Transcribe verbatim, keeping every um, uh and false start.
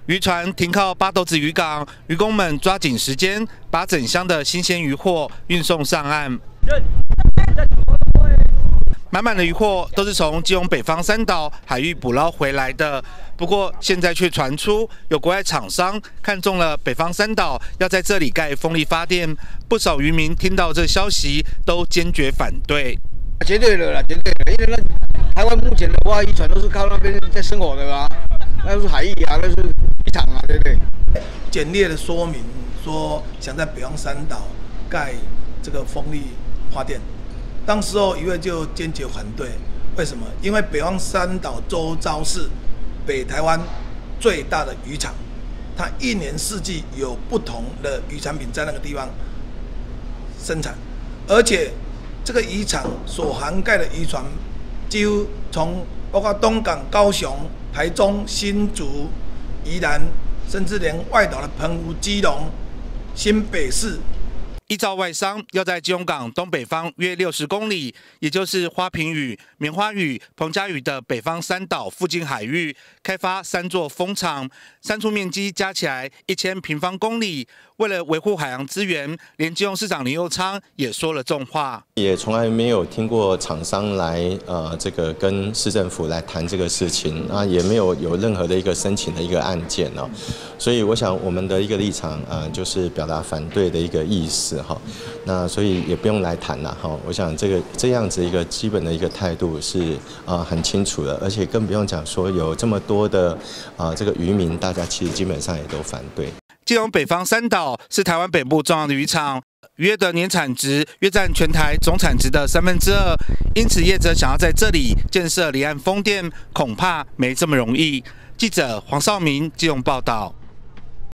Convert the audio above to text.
渔船停靠八斗子渔港，渔工们抓紧时间，把整箱的新鲜渔获运送上岸。满满的渔获都是从基隆北方三岛海域捕捞回来的，不过现在却传出有国外厂商看中了北方三岛，要在这里盖风力发电。不少渔民听到这消息都坚决反对。 绝对的啦，绝对的，因为那台湾目前的话，渔船都是靠那边在生活的嘛，那是海域啊，那是渔场啊，对不对？ 简略的说明说，想在北方三岛盖这个风力发电。当时候渔会就坚决反对，为什么？因为北方三岛周遭是北台湾最大的渔场，它一年四季有不同的渔产品在那个地方生产，而且这个渔场所涵盖的渔船，几乎从包括东港、高雄、台中、新竹、宜兰，甚至连外岛的澎湖、基隆、新北市。 依照外商要在基隆港东北方约六十公里，也就是花瓶屿、棉花屿、彭佳屿的北方三岛附近海域，开发三座风场，三处面积加起来一千平方公里。为了维护海洋资源，连基隆市长林右昌也说了重话， 也从来没有听过厂商来呃这个跟市政府来谈这个事情，啊也没有有任何的一个申请的一个案件哦，所以我想我们的一个立场啊、呃、就是表达反对的一个意思哈，那所以也不用来谈了哈，我想这个这样子一个基本的一个态度是啊、呃、很清楚的，而且更不用讲说有这么多的啊、呃、这个渔民，大家其实基本上也都反对。 基隆北方三岛是台湾北部重要的渔场，渔业的年产值约占全台总产值的三分之二，因此业者想要在这里建设离岸风电，恐怕没这么容易。记者黄少明基隆报道。